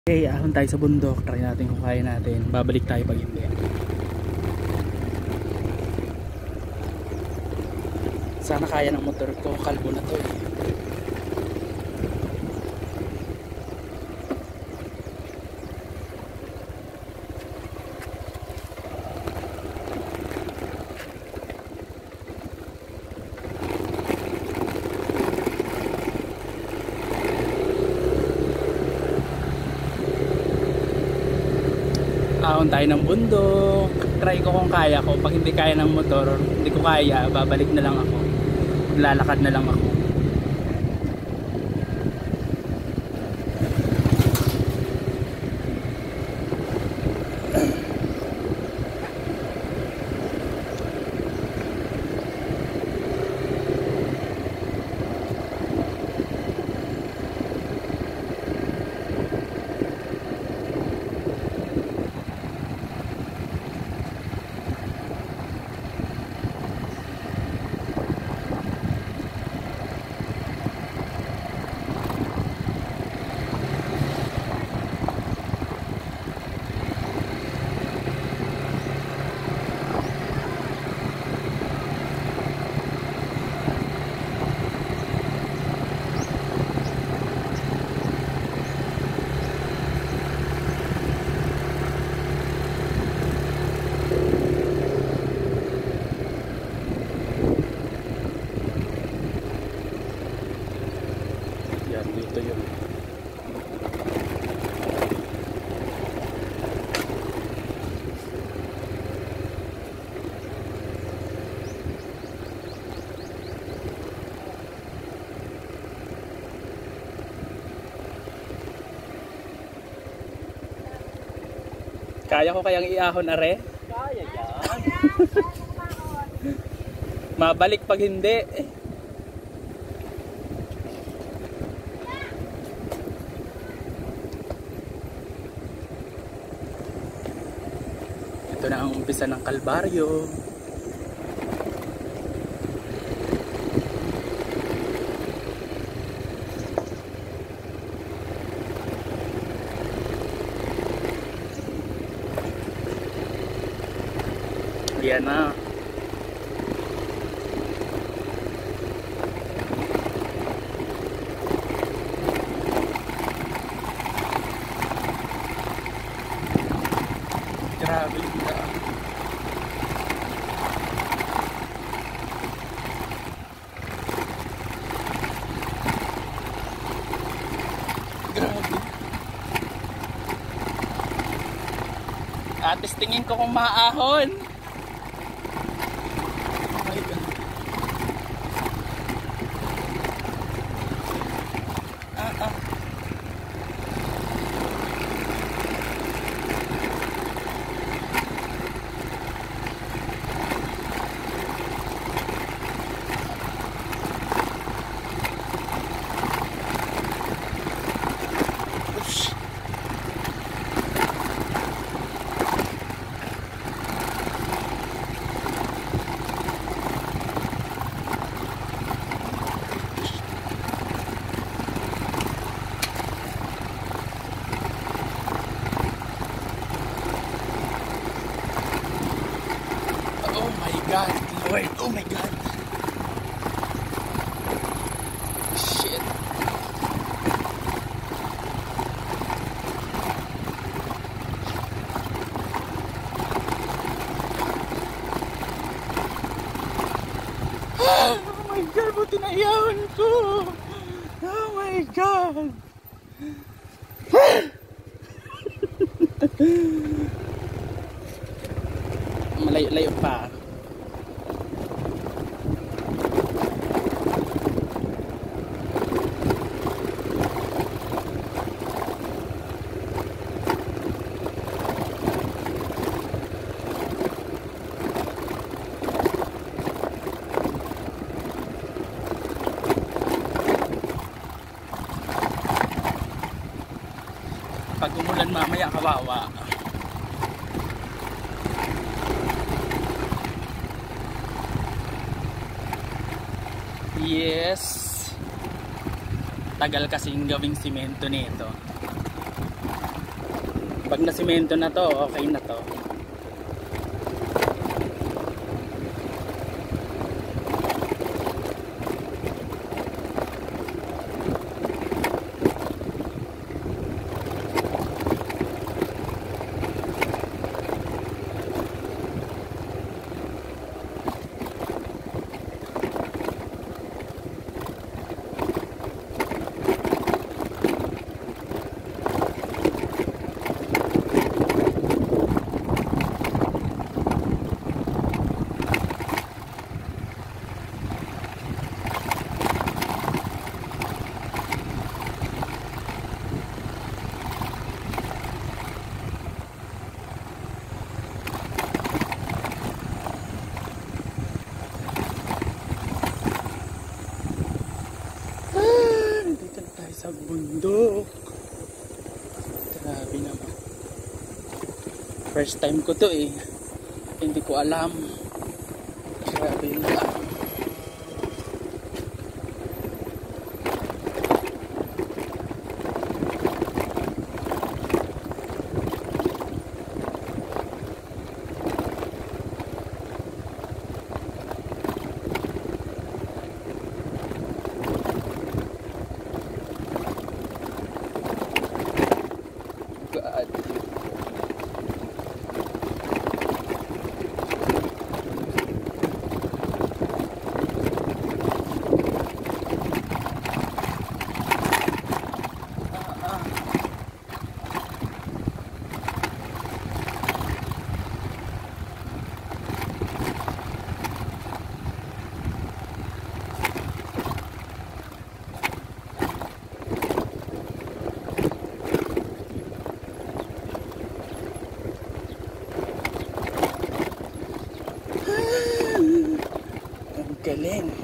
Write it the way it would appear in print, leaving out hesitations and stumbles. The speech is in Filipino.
Okay, ahon tayo sa bundok. Try natin kung kaya natin. Babalik tayo pag hindi. Sana kaya ng motor ko. Kalbo na to eh. Ahon tayo ng bundok. Try ko kung kaya ko. Pag hindi kaya ng motor, hindi ko kaya, babalik na lang ako. Maglalakad na lang ako. Dito yun. Kaya ko kayang iahon are? Kaya yan. Mabalik pag hindi. Ito na ang umpisa ng kalbaryo. Yan na. Grabe na. Grabe. Testingin ko kung maahon. Oh my God. God, Lord, oh my God. Shit. Oh my God, buti na iyawan ko. Oh my God. Malayo-layo pa. Pag umulan mamaya, kawawa. Yes. Tagal kasing gawing simento nito. Pag nasimento na to, okay na to. Sa bundok. Grabe naman. First time ko to eh. Hindi ko alam. Grabe yung daan. Galing.